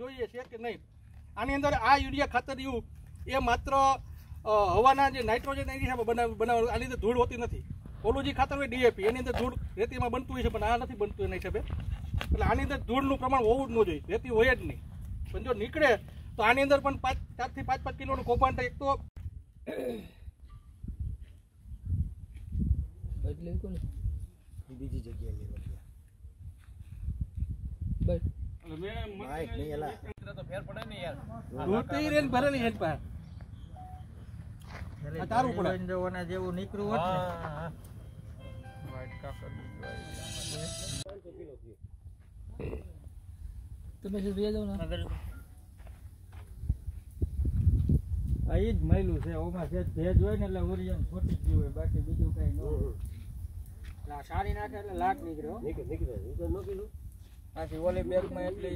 જોઈએ છે કે નહીં. આની અંદર આ યુરિયા ખાતરિયું એ માત્ર હવાના જે નાઇટ્રોજન એની હિસાબે બનાવ આની અંદર ધૂળ હોતી નથી. ઓલું જે ખાતર હોય ડીએપી એની અંદર ધૂળ રેતીમાં બનતું હોય છે, પણ આ નથી બનતું એના હિસાબે. એટલે આની અંદર ધૂળનું પ્રમાણ હોવું જ ન જોઈએ, રેતી હોય જ નહીં. પણ જો નીકળે તો આની અંદર પણ 4 થી 5 કિલોનું કૌભાંડ એક તો બીજી જગ્યાએ લેવા જેવું નીકળ્યું હોત તમે આ જ મહિલું છે. ઓમાં ભેજ હોય ને એટલે ઉરિયાન ખોટી ગયું હોય, બાકી બીજું કઈ ન હોય. સારી નાખે એટલે લાટ નીકળ્યો નીકળે પાછી ઓલી બેગમાં એટલી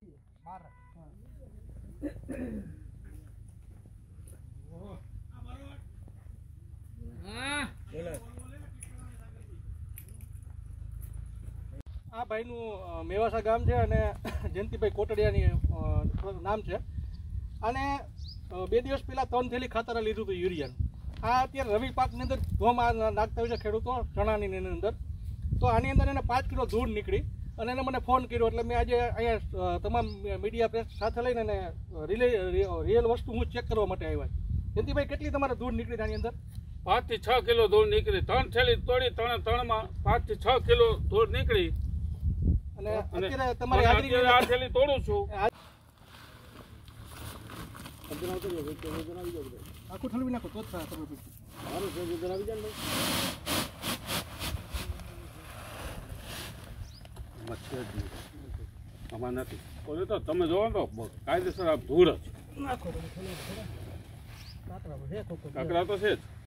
આ ભાઈનું મેવાસા ગામ છે અને જયંતિભાઈ કોટડિયાની નામ છે. અને 2 દિવસ પહેલા 3 થેલી ખાતર લીધું હતું યુરિયાનું. આ અત્યારે રવિ પાકની અંદર ધોમ નાખતા હોય છે ખેડૂતો ચણાની અંદર. તો આની અંદર એને 5 કિલો ધૂળ નીકળી અને એને મને ફોન કર્યો. એટલે મેં આજે અહીંયા તમામ મીડિયા પ્રેસ સાથે લઈને એને રિયલ વસ્તુ હું ચેક કરવા માટે આવ્યા. જયંતિભાઈ, કેટલી તમારે ધૂળ નીકળી આની અંદર? 5 થી 6 કિલો ધૂળ નીકળી. 3 થેલી તોડી 3માં 5 થી 6 કિલો ધૂળ નીકળી. અને અત્યારે તમારે આ થેલી તોડું છું. આખું ઠલવી નાખો તો જ ખબર પડશે. આમાં નથી તો તમે જોવો તો કાયદેસર આ ધૂળ જ કાકરા તો છે જ.